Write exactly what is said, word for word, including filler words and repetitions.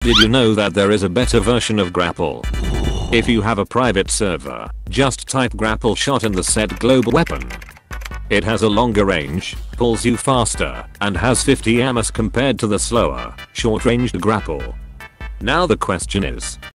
Did you know that there is a better version of grapple? If you have a private server, just type grapple shot in the said global weapon. It has a longer range, pulls you faster, and has fifty A M S compared to the slower, short-ranged grapple. Now the question is,